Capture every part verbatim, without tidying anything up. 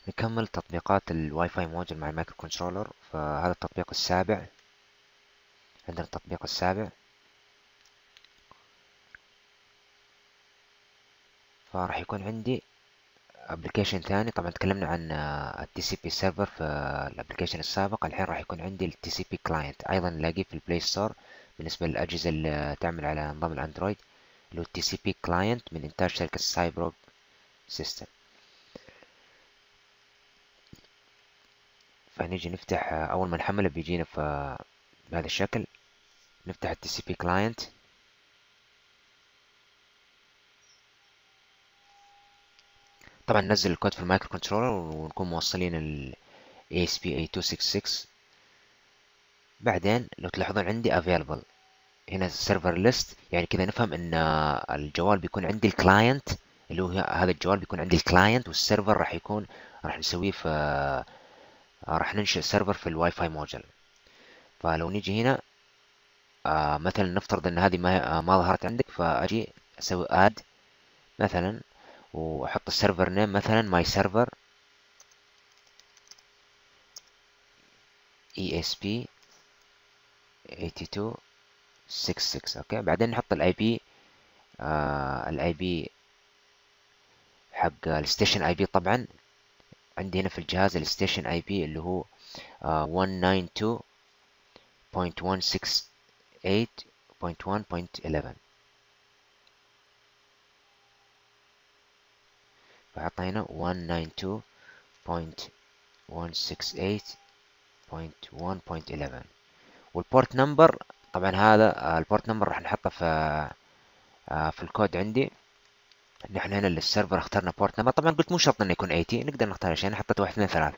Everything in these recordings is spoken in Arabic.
نكمل تطبيقات الواي فاي موديل مع المايكرو كنترولر. فهذا التطبيق السابع. عندنا التطبيق السابع، فراح يكون عندي ابلكيشن ثاني. طبعا تكلمنا عن التي سي بي سيرفر في الابلكيشن السابق. الحين راح يكون عندي التي سي بي كلاينت، ايضا نلاقيه في البلاي ستور بالنسبه للاجهزه اللي تعمل على نظام الاندرويد، اللي هو التي سي بي كلاينت من انتاج شركه سايبروك سيستم. فنيجي نفتح، اول ما نحمله بيجينا في بهذا الشكل. نفتح التي سي بي كلاينت. طبعا ننزل الكود في المايكرو كنترولر ونكون موصلين ال إيه إس بي إيه مئتين وستة وستين. بعدين لو تلاحظون عندي available هنا server list، يعني كذا نفهم ان الجوال بيكون عندي الكلاينت، اللي هو هذا الجوال بيكون عندي الكلاينت، والسيرفر راح يكون راح نسويه في راح ننشئ سيرفر في الواي فاي موديل. فلو نيجي هنا آه مثلا نفترض ان هذه ما آه ما ظهرت عندك، فاجي اسوي اد مثلا واحط السيرفر نيم مثلا ماي سيرفر إي إس بي ثمانية اثنين ستة ستة. اوكي، بعدين نحط الاي بي آه الاي بي حق الستيشن اي بي. طبعا عندي هنا في الجهاز الستيشن اي بي اللي هو آه مية وتسعة وتسعين دوت مية وستة وستين دوت واحد دوت إحدى عشر. فحط هنا مية وتسعة وتسعين دوت مية وستة وستين دوت واحد دوت إحدى عشر. والبورت نمبر طبعا هذا آه البورت نمبر راح نحطه في آه في الكود عندي. نحن هنا للسيرفر اخترنا بورت نمبر. طبعا قلت مو شرط انه يكون ثمانين، نقدر نختار شيء. انا حطيت واحد اثنين ثلاثة،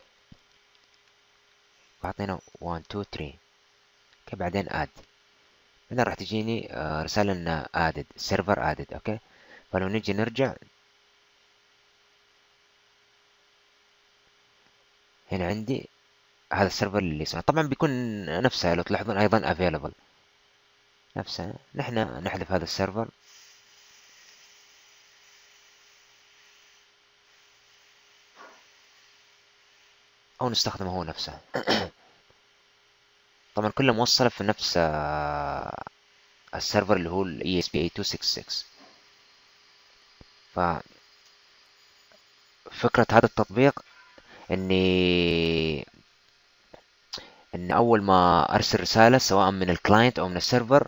فحطينا واحد اثنين ثلاثة. اوكي، بعدين اد. هنا راح تجيني آه رسالة ان ادد سيرفر ادد. اوكي، فلو نجي نرجع هنا عندي هذا السيرفر اللي اسمه طبعا بيكون نفسه. لو تلاحظون ايضا available نفسه. نحن نحذف هذا السيرفر او نستخدمه هو نفسه. طبعا كله موصله في نفس آه السيرفر اللي هو ال إي إس بي إيه مئتين وستة وستين. ففكرة هذا التطبيق اني ان اول ما ارسل رسالة سواء من الكلاينت او من السيرفر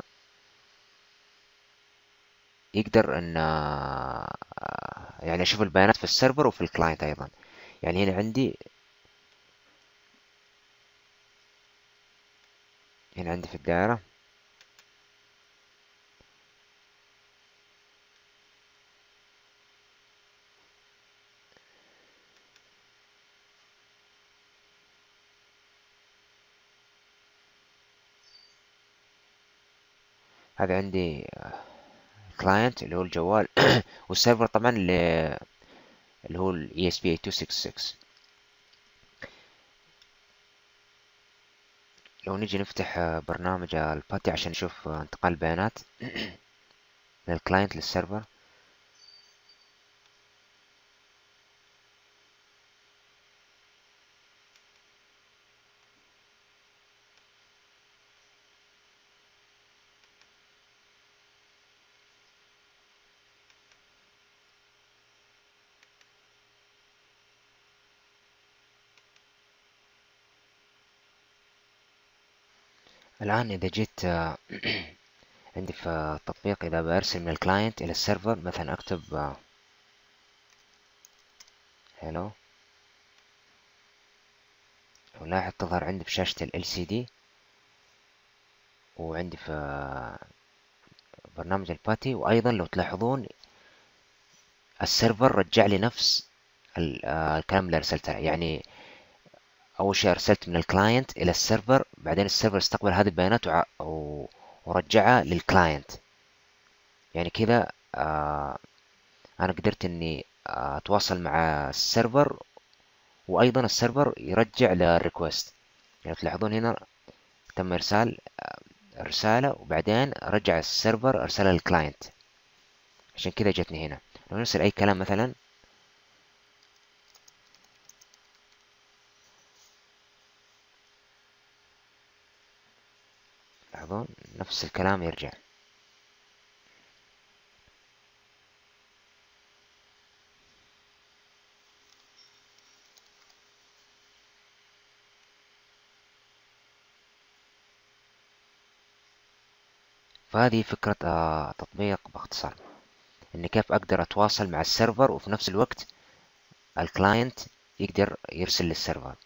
يقدر ان آه، يعني اشوف البيانات في السيرفر وفي الكلاينت ايضا. يعني هنا عندي هنا عندي في الدائرة هذا عندي كلاينت اللي هو الجوال والسيرفر طبعا اللي اللي هو ال إي إس بي مئتين وستة وستين. لو نيجي نفتح برنامج الباتي عشان نشوف انتقال البيانات من الكلاينت للسيرفر. الآن إذا جيت عندي في التطبيق، إذا برسل من الكلاينت إلى السيرفر مثلا أكتب هلو، ولاحظ تظهر عندي في شاشة ال إل سي دي. وعندي في برنامج الباتي، وأيضا لو تلاحظون السيرفر رجع لي نفس الكلام اللي أرسلته. يعني أول شيء أرسلت من الكلاينت إلى السيرفر، بعدين السيرفر استقبل هذه البيانات ورجعها للكلاينت. يعني كذا آه أنا قدرت إني آه أتواصل مع السيرفر، وأيضا السيرفر يرجع للريكوست. يعني تلاحظون هنا تم إرسال رسالة وبعدين رجع السيرفر أرسلها للكلاينت. عشان كذا جتني هنا. لو نرسل أي كلام مثلا تلاحظون نفس الكلام يرجع. فهذه فكرة آه، تطبيق باختصار، ان كيف اقدر اتواصل مع السيرفر وفي نفس الوقت الكلاينت يقدر يرسل للسيرفر.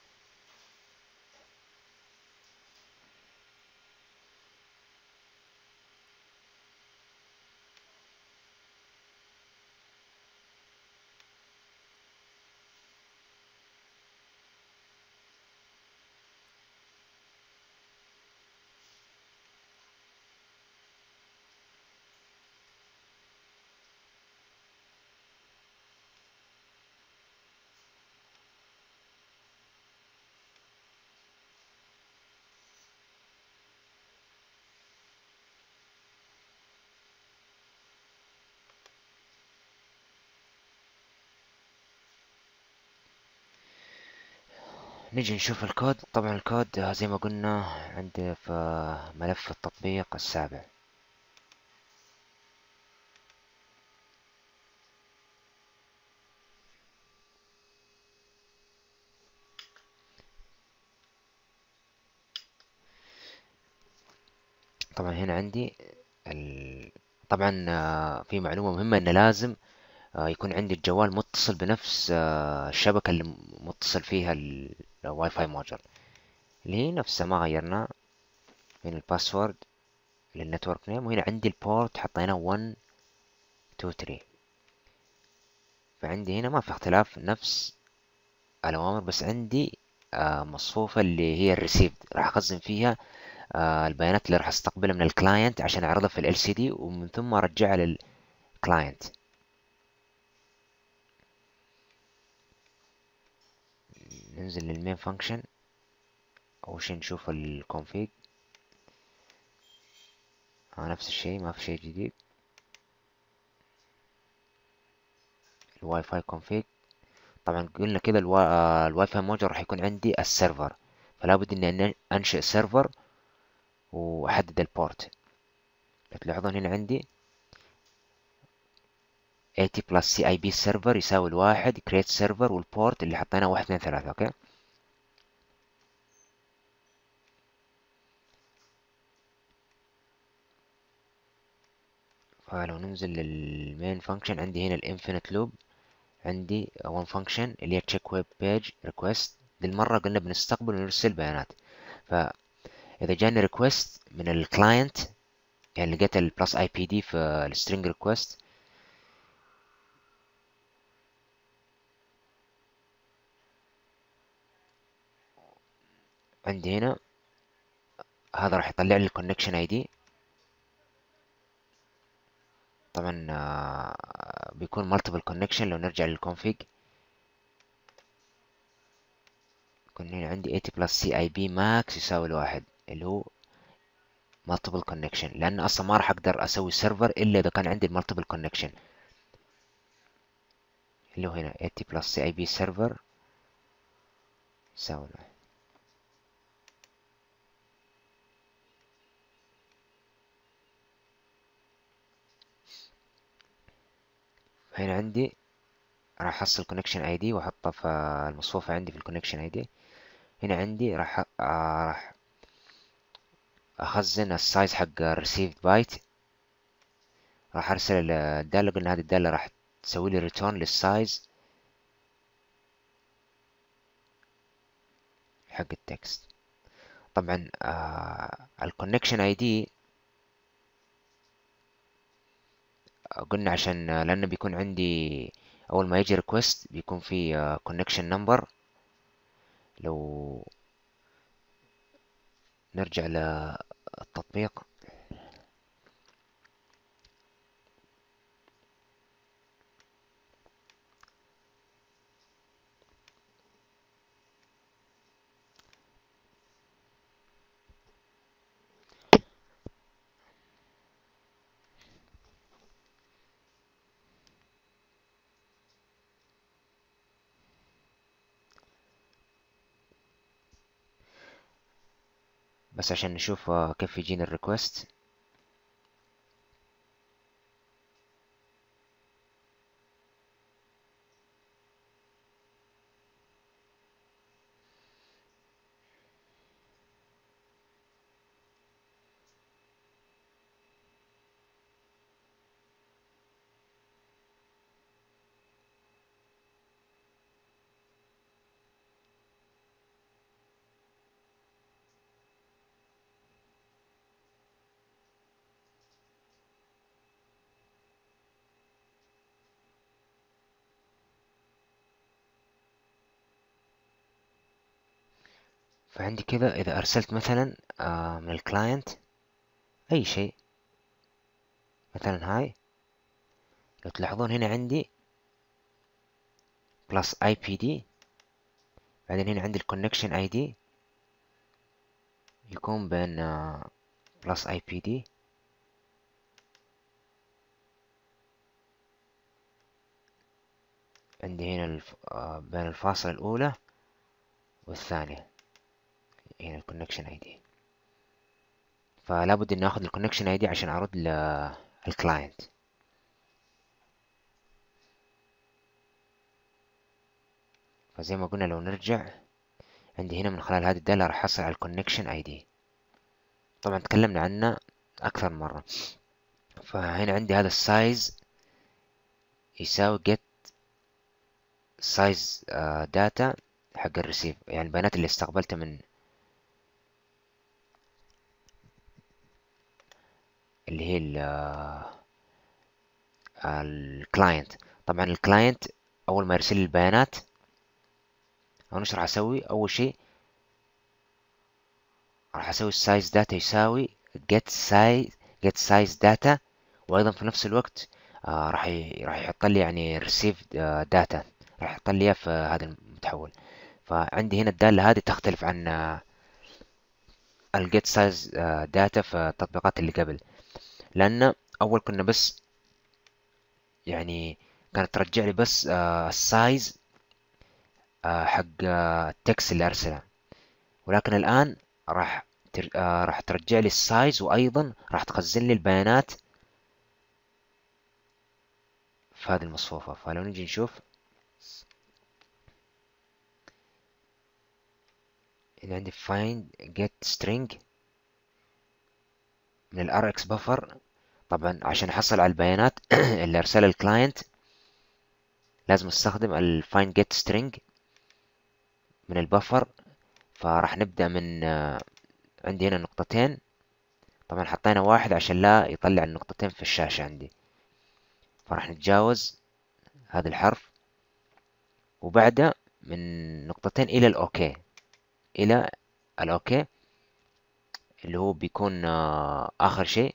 نيجي نشوف الكود. طبعا الكود آه، زي ما قلنا عندي في ملف التطبيق السابع. طبعا هنا عندي ال... طبعا آه، في معلومة مهمة ان لازم آه، يكون عندي الجوال متصل بنفس آه، الشبكة اللي متصل فيها ال- الواي فاي موديول، اللي هي نفسها ما غيرنا. هنا الباسورد للنتورك نيم، وهنا عندي البورت حطيناه واحد اتنين تلاتة. فعندي هنا ما في اختلاف، نفس الأوامر، بس عندي آه، مصفوفة اللي هي الريسيفد، راح أخزن فيها آه، البيانات اللي راح استقبلها من الكلاينت عشان أعرضها في ال إل سي دي، ومن ثم أرجعها للكلاينت. ننزل للمين فانكشن، أول شي نشوف الكونفيج. آه نفس الشيء، ما في شيء جديد. الواي فاي كونفيج. طبعا قلنا كده الوا... آه، الواي فاي موديول راح يكون عندي السيرفر، فلا بد اني انشئ سيرفر واحدد البورت. تلاحظون هنا عندي ثمانين بلس سي اي بي سيرفر يساوي الواحد create سيرفر، والبورت اللي حطيناه واحد اثنين ثلاثة. اوكي. فلو ننزل للمين فانكشن، عندي هنا الانفينيت لوب، عندي one function اللي هي check web page request. دي المرة قلنا بنستقبل ونرسل بيانات، فإذا جاني request من الكلاينت، يعني لقيت البلس اي بي دي في السترينج ريكوست، عندي هنا هذا راح يطلع لي الكونكشن اي دي. طبعا آه، بيكون multiple connection. لو نرجع للconfig، يكون هنا عندي ثمانين بلس سي اي بي max يساوي الواحد، اللي هو multiple connection، لان اصلا ما راح اقدر اسوي سيرفر الا اذا كان عندي multiple connection، اللي هو هنا ثمانين بلس سي اي بي server يساوي الواحد. هنا عندي راح احصل connection اي دي واحطه في المصفوفة عندي في الconnection اي دي. هنا عندي راح آه راح اخزن السايز حق received byte. راح ارسل الدالة، قلنا هذه الدالة راح تسوي لي ريتيرن للسايز حق التكست. طبعا آه الكونكشن اي دي قلنا عشان آه، لانه بيكون عندي اول ما يجي ريكوست بيكون في كونكشن نمبر. لو نرجع للتطبيق، بس عشان نشوف آه، كيف يجينا الريكوست. فعندي كده إذا أرسلت مثلا آه، من الكلاينت أي شيء، مثلا هاي، لو تلاحظون هنا عندي بلس اي بي دي، بعدين هنا عندي الكونكشن اي دي يكون بين بلس اي بي دي، عندي هنا الف... آه، بين الفاصلة الأولى والثانية هنا الكونكشن اي دي. فلا بد إني آخذ الكونكشن اي دي عشان أرد للكلاينت. فزي ما قلنا لو نرجع عندي هنا من خلال هذه الدالة راح أحصل على الكونكشن اي دي. طبعا تكلمنا عنه أكثر مرة. فهنا عندي هذا السايز يساوي get size data حق الريسيف، يعني البيانات اللي استقبلتها من اللي هي الكلاينت. طبعا الكلاينت اول ما يرسل لي البيانات او ايش راح اسوي؟ اول شيء راح اسوي السايز داتا يساوي get size get size data، وايضا في نفس الوقت آه راح ي... راح يحط لي يعني received data، راح يحط لي في هذا المتحول. فعندي هنا الدالة هذه تختلف عن ال get size data في التطبيقات اللي قبل، لان اول كنا بس يعني كانت ترجع لي بس آه السايز آه حق آه التكست اللي ارسله، ولكن الان راح تر... آه راح ترجع لي السايز، وايضا راح تخزن لي البيانات في هذه المصفوفة. فلو نجي نشوف هنا عندي find get string من ال rx buffer. طبعا عشان احصل على البيانات اللي ارسلها الكلاينت لازم استخدم ال find get string من البفر. فراح نبدأ من آه عندي هنا نقطتين، طبعا حطينا واحد عشان لا يطلع النقطتين في الشاشة عندي. فراح نتجاوز هذا الحرف، وبعده من نقطتين إلى الأوكي، إلى الأوكي اللي هو بيكون آخر شيء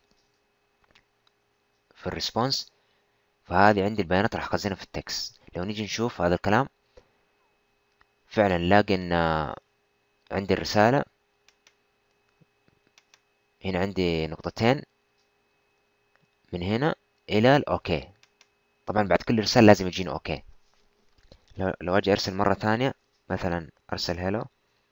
في الريسبونس. فهذه عندي البيانات راح أخزنها في التكست. لو نيجي نشوف هذا الكلام فعلا نلاقي إن عندي الرسالة هنا عندي نقطتين من هنا إلى الأوكي. طبعا بعد كل رسالة لازم يجيني أوكي. لو, لو أجي أرسل مرة ثانية، مثلا أرسل هيلو،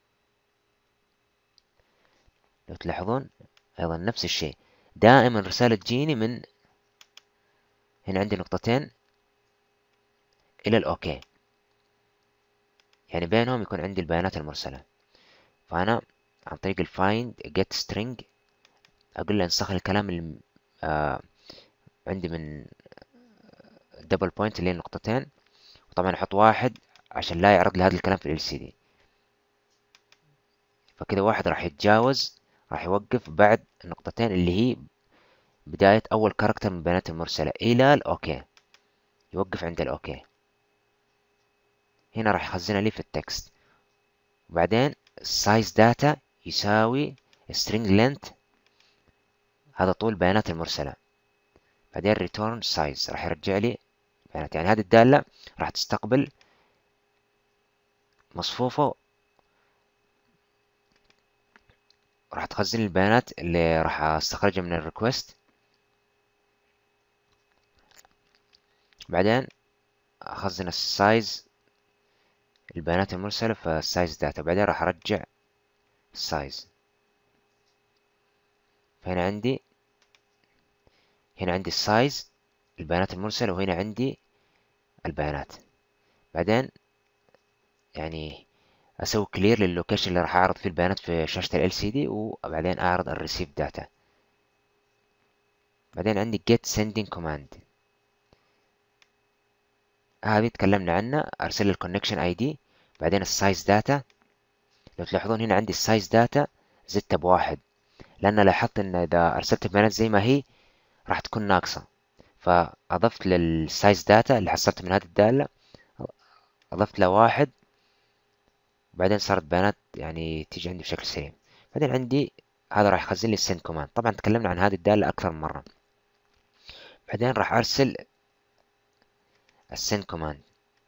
لو تلاحظون أيضا نفس الشيء، دائما رسالة تجيني من هنا عندي نقطتين إلى الأوكي، يعني بينهم يكون عندي البيانات المرسلة. فأنا عن طريق الفايند get string أقول له انسخ الكلام اللي آه عندي من دبل بوينت اللي هي النقطتين، وطبعا أحط واحد عشان لا يعرض لي هذا الكلام في ال سي دي. فكده واحد راح يتجاوز، راح يوقف بعد النقطتين اللي هي بداية أول كاركتر من البيانات المرسلة إلى الأوكي، يوقف عند الأوكي. هنا راح يخزنها لي في التكست. وبعدين size data يساوي string length، هذا طول البيانات المرسلة، بعدين return size راح يرجع لي بيانات. يعني هذه الدالة راح تستقبل مصفوفة، راح تخزن لي البيانات اللي راح استخرجها من الريكوست، بعدين اخزن السايز البيانات المرسلة في السايز داتا، بعدين راح ارجع السايز. فهنا عندي هنا عندي السايز البيانات المرسلة، وهنا عندي البيانات. بعدين يعني اسوي كلير لللوكيشن اللي راح اعرض فيه البيانات في شاشة ال سي دي، وبعدين اعرض الريسيف داتا. بعدين عندي get sending command، هذه تكلمنا عنها، ارسل الكونكشن اي دي. بعدين السايز داتا، لو تلاحظون هنا عندي السايز داتا زدتها بواحد، لان لاحظت ان اذا ارسلت البيانات زي ما هي راح تكون ناقصة، فاضفت للسايز داتا اللي حصلت من هذه الدالة اضفت له واحد، وبعدين صارت بيانات يعني تيجي عندي بشكل سريع. بعدين عندي هذا راح يخزن لي السند كوماند، طبعا تكلمنا عن هذه الدالة اكثر من مرة. بعدين راح ارسل السند كوماند،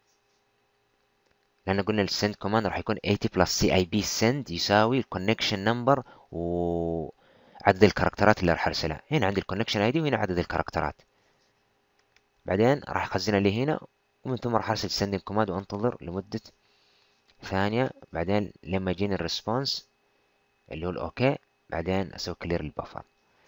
لان قلنا السند كوماند راح يكون ثمانين بلس سي اي بي سند يساوي الكونكشن نمبر وعدد الكاركترات اللي راح ارسلها. هنا عندي الكونكشن اي دي وهنا عدد الكاركترات. بعدين راح يخزنها لي هنا، ومن ثم راح ارسل سند كوماند وانتظر لمدة ثانية، بعدين لما يجيني الريسبونس اللي هو الاوكي، بعدين اسوي كلير للبفر.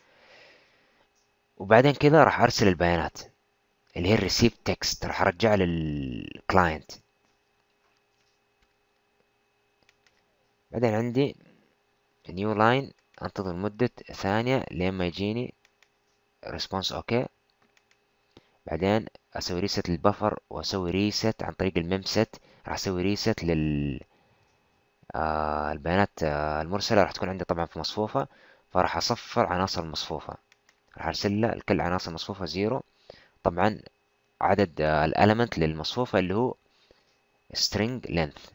وبعدين كذا راح ارسل البيانات اللي هي الريسيف تكست، راح ارجعها للكلاينت. بعدين عندي نيو لاين، انتظر مدة ثانية لما يجيني ريسبونس اوكي. بعدين اسوي ريست للبفر واسوي ريست عن طريق الميم ست. راح اسوي ريست لل آه البيانات آه المرسلة راح تكون عندي طبعا في مصفوفة، فراح اصفر عناصر المصفوفة، راح ارسل له الكل عناصر مصفوفة زيرو. طبعا عدد آه الاليمنت للمصفوفة اللي هو string length،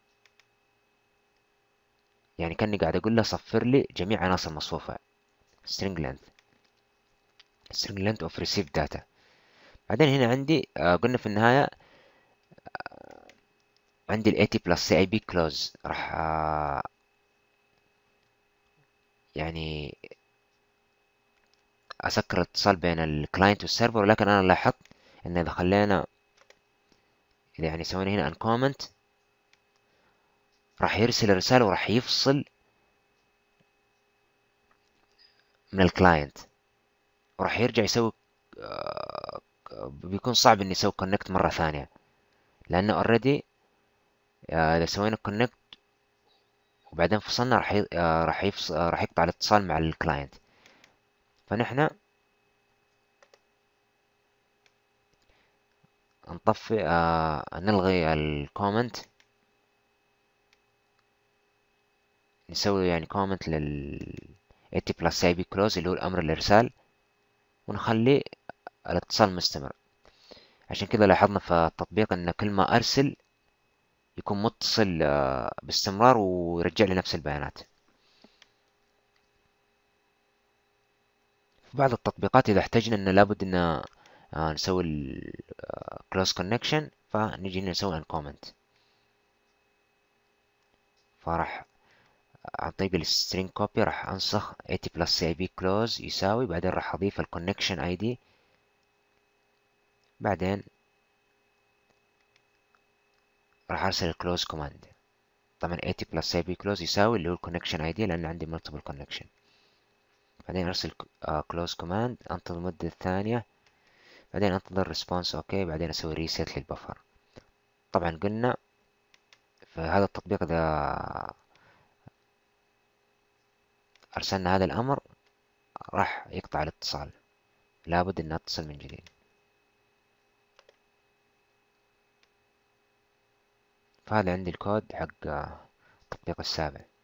يعني كاني قاعد اقول له صفر لي جميع عناصر مصفوفة string length string length of received data. بعدين هنا عندي آه قلنا في النهاية آه عندي ال ثمانين plus سي اي بي close، راح آه يعني اسكر الاتصال بين الكلاينت والسيرفر، ولكن انا لاحظت ان اذا خلينا إذا يعني سوينا هنا uncomment راح يرسل الرسالة وراح يفصل من الكلاينت، وراح يرجع يسوي آه بيكون صعب اني اسوي كونكت مرة ثانية، لانه اوريدي آه اذا سوينا كونكت وبعدين فصلنا راح ي... آه راح يفص... آه راح يقطع الاتصال مع الكلاينت. فنحن نطفي آه نلغي الكومنت، نسوي يعني كومنت لل ثمانين plus سي اي بي close اللي هو الامر الارسال، ونخلي الاتصال مستمر. عشان كذا لاحظنا في التطبيق ان كل ما ارسل يكون متصل آه باستمرار ويرجع لي نفس البيانات. في بعض التطبيقات اذا احتاجنا ان لابد ان آه نسوي ال close connection، فنجي نسوي uncomment، فراح عن طريق السترينج كوبي راح انسخ ثمانين plus سي اي بي close يساوي، بعدين راح اضيف الكونكشن اي دي، بعدين راح ارسل الكلوز كوماند. طبعا ثمانين plus سي اي بي close يساوي اللي هو الكونكشن اي دي لان عندي multiple connection. بعدين ارسل كلوز كوماند، انتظر مدة ثانية، بعدين انتظر ريسبونس اوكي، بعدين اسوي ريسيت للبفر. طبعا قلنا في هذا التطبيق اذا ارسلنا هذا الامر راح يقطع الاتصال، لابد ان اتصل من جديد. فهذا عندي الكود حق التطبيق السابع.